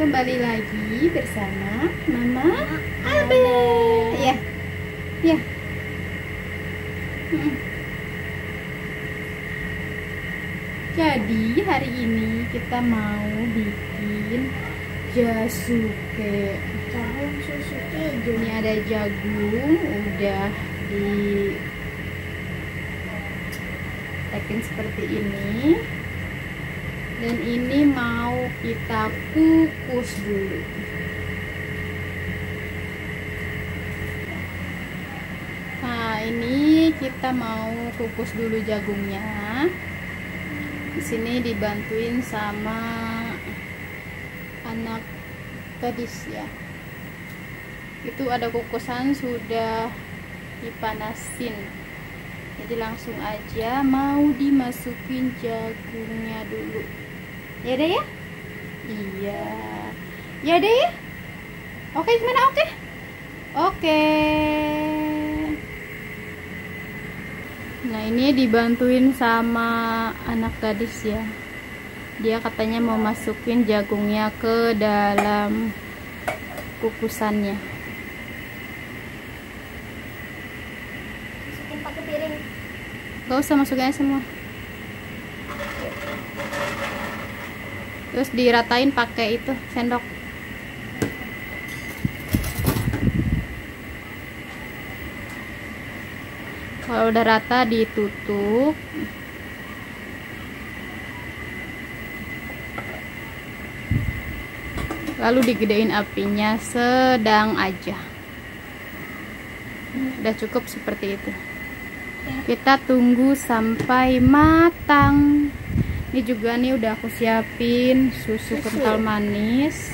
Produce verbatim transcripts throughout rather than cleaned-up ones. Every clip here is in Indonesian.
kembali lagi bersama Mama Abe. Ya, ya. Hmm. Jadi hari ini kita mau bikin jasuke. Jagung susu keju. Ini ada jagung, udah di tekin seperti ini. Dan ini mau kita kukus dulu. Nah, ini kita mau kukus dulu jagungnya. Di sini dibantuin sama anak gadis ya. Itu ada kukusan sudah dipanasin. Jadi langsung aja mau dimasukin jagungnya dulu. Ya deh ya? Iya. Ya deh ya? Oke, gimana oke? Oke. Nah, ini dibantuin sama anak gadis ya. Dia katanya mau masukin jagungnya ke dalam kukusannya. Masukin pakai piring. Gak usah masukin aja semua. Terus diratain pakai itu sendok. Kalau udah rata ditutup. Lalu digedein apinya sedang aja. Udah cukup seperti itu. Kita tunggu sampai matang. Ini juga nih udah aku siapin susu kental manis.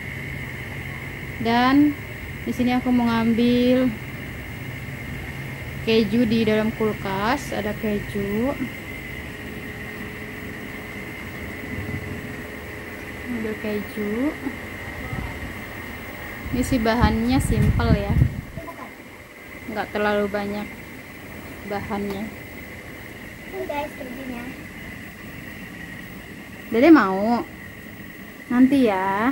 Dan di sini aku mau ngambil keju di dalam kulkas, ada keju. Ambil keju. Ini sih bahannya simple ya. Nggak terlalu banyak bahannya. Ini guys kejunya. Dede mau nanti ya.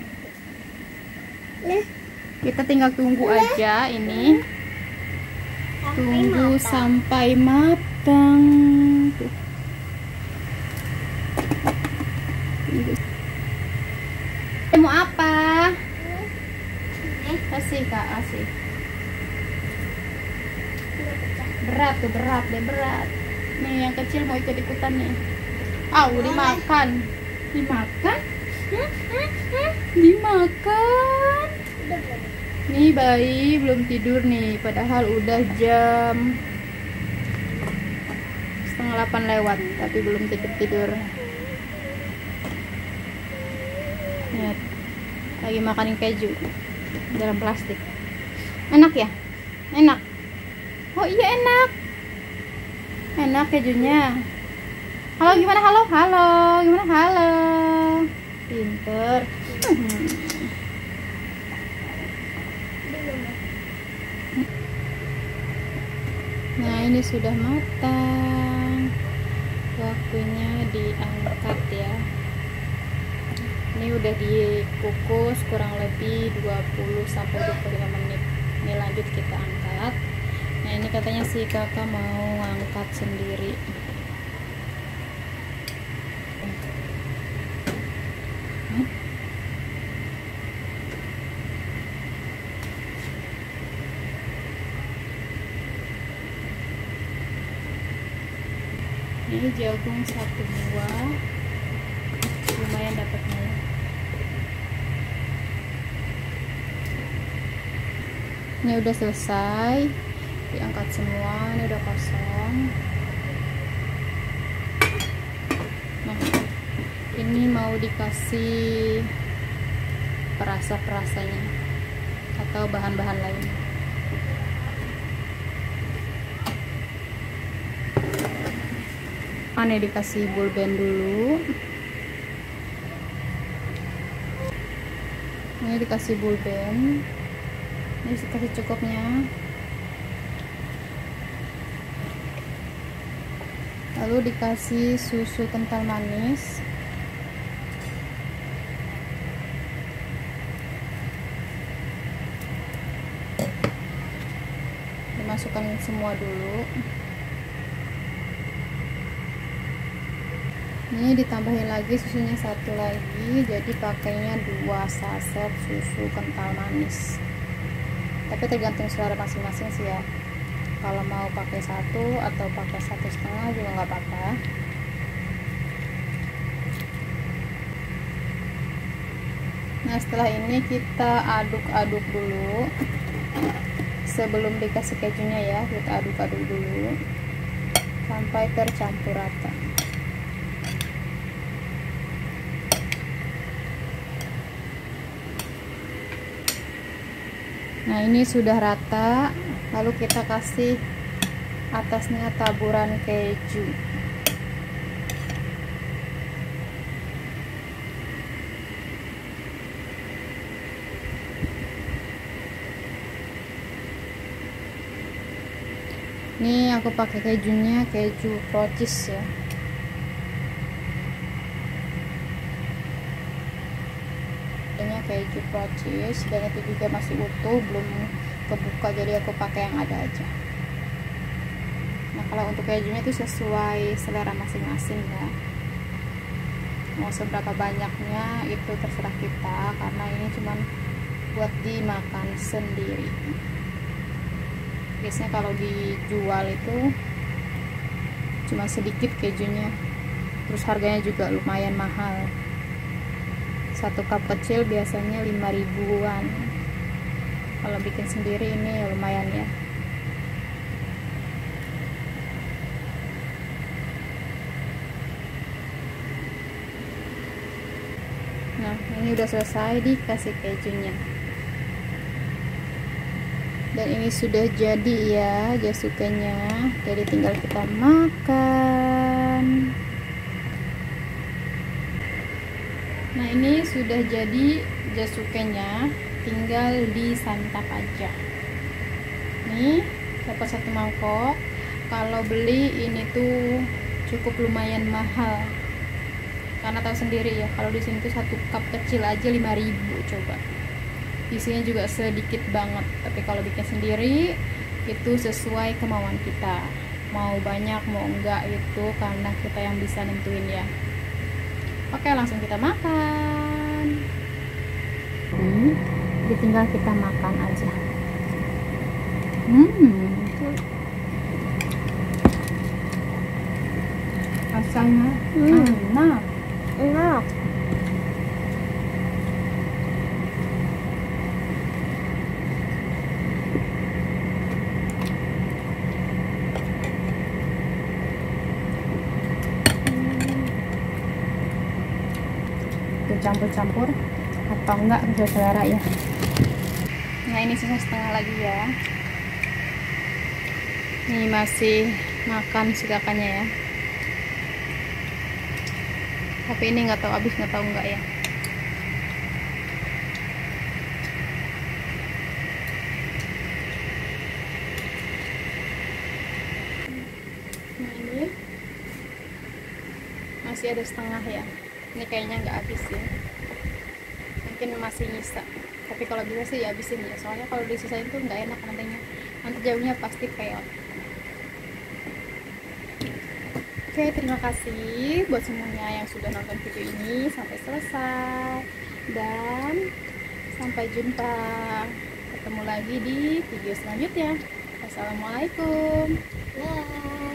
Nah, Kita tinggal tunggu aja ini. Tunggu sampai matang. Tuh. Mau apa? Kasih kak, kasih. Berat tuh, berat deh, berat. Nih yang kecil mau ikut ikutan nih. Ah, oh, dimakan. Dimakan? Hmm, hmm, hmm. Dimakan. Nih bayi belum tidur nih, padahal udah jam setengah delapan lewat, tapi belum tidur-tidur. Lihat, lagi makanin keju dalam plastik. Enak ya? Enak. Oh iya enak. Enak kejunya. Halo gimana? Halo, halo. Gimana? Halo. Pinter. Hmm. Nah, ini sudah matang. Waktunya diangkat ya. Ini udah dikukus kurang lebih dua puluh sampai dua puluh lima menit. Ini lanjut kita angkat. Nah, ini katanya si kakak mau angkat sendiri. Ini jagung satu buah, lumayan dapatnya. Ini udah selesai, diangkat semua. Ini udah kosong. Nah, ini mau dikasih perasa-perasanya atau bahan-bahan lain. Ini dikasih bulben dulu. Ini dikasih bulben. Ini dikasih cukupnya. Lalu dikasih susu kental manis. masukkan semua dulu. Ini ditambahin lagi susunya satu lagi, jadi pakainya dua saset susu kental manis. Tapi tergantung selera masing-masing sih ya. Kalau mau pakai satu atau pakai satu setengah juga nggak apa-apa. Nah, setelah ini kita aduk-aduk dulu sebelum dikasih kejunya ya. Kita aduk-aduk dulu sampai tercampur rata. Nah, ini sudah rata, lalu kita kasih atasnya taburan keju. Ini aku pakai kejunya keju Prodis ya. Ini keju Prodis dan itu juga masih utuh, belum kebuka, jadi aku pakai yang ada aja. Nah, kalau untuk kejunya itu sesuai selera masing-masing ya. Mau seberapa banyaknya itu terserah kita, karena ini cuman buat dimakan sendiri. Biasanya kalau dijual itu cuma sedikit kejunya, terus harganya juga lumayan mahal. Satu cup kecil biasanya lima ribuan. Kalau bikin sendiri ini lumayan ya. Nah, ini udah selesai dikasih kejunya. Dan ini sudah jadi ya jasukenya, jadi tinggal kita makan. Nah, ini sudah jadi jasukenya, tinggal disantap aja. Nih dapat satu mangkok. Kalau beli ini tuh cukup lumayan mahal, karena tahu sendiri ya, kalau di sini tuh satu cup kecil aja lima ribu. Coba isinya juga sedikit banget, tapi kalau bikin sendiri itu sesuai kemauan kita, mau banyak mau enggak itu karena kita yang bisa nentuin ya. Oke, langsung kita makan. Hmm, ditinggal kita makan aja. Hmm, rasanya Hmm. enak. Enak. Campur-campur atau enggak sesuai selera ya. Nah, ini sisa setengah lagi ya. Ini masih makan sisakannya ya, tapi ini nggak tahu habis nggak tahu enggak ya. Nah, ini masih ada setengah ya. Ini kayaknya nggak habis ya, mungkin masih nyisa, tapi kalau bisa sih ya habisin ya, soalnya kalau disisain tuh nggak enak nantinya, nanti jauhnya pasti peot. Oke, terima kasih buat semuanya yang sudah nonton video ini sampai selesai, dan sampai jumpa, ketemu lagi di video selanjutnya. Wassalamualaikum. Bye.